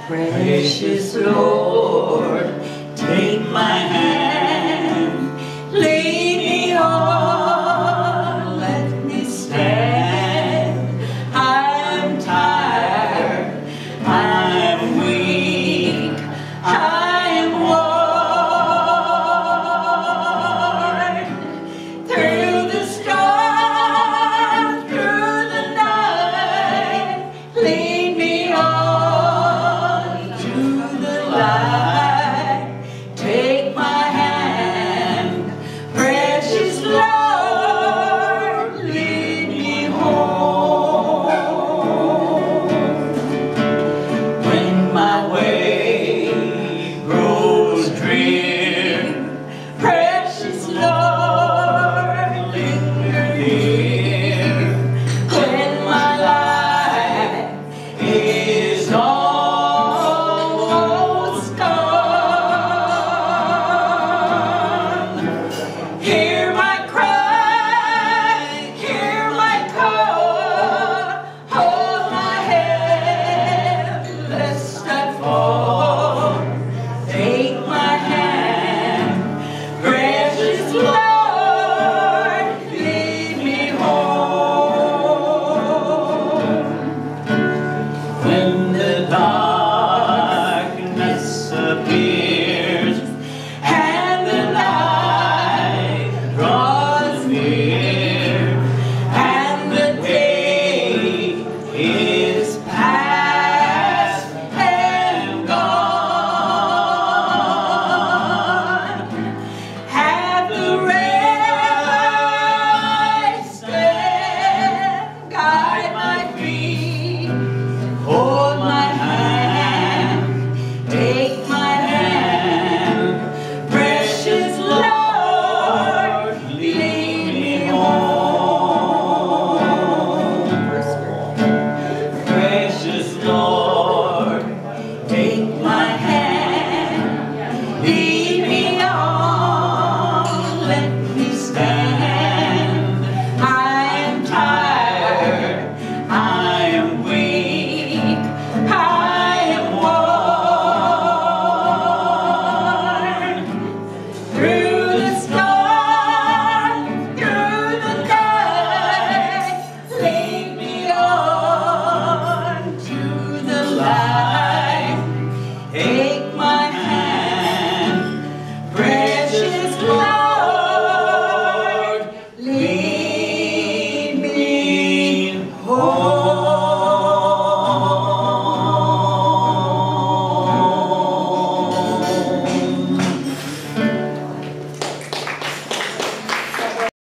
Precious Lord, take my hand, lead me on, let me stand. I'm tired, I'm weak, I'm worn. Through the storm, through the night, lead me on. Take my hand, precious Lord, lead me home. When my way grows drear, precious Lord, linger near. When my life is almost gone, hear my cry, hear my call, hold my hand lest I fall. Take my hand, precious Lord, lead me home. When the darkness appears and the night draws near, and the day is past and gone, have the right stand, guide my feet. Oh,